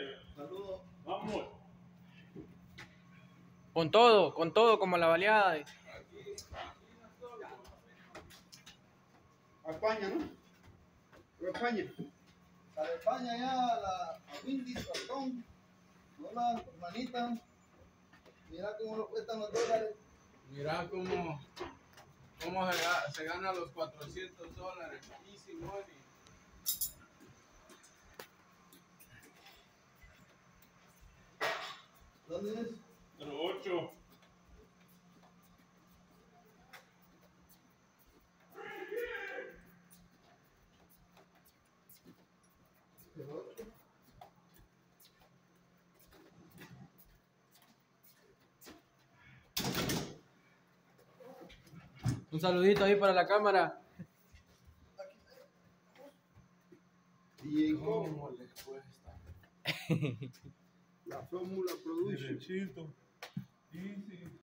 Saludos. Vamos. Con todo, como la baleada. A España, ¿no? A España. A España ya, a Windy, Saltón. Hola, hermanita. Mira cómo nos cuestan los dólares. Mira cómo se gana los $400. Easy money. ¿Dónde es? 08. Un saludito ahí para la cámara. Y ¿Cómo les cuesta? la fórmula produce. Derechito. Easy.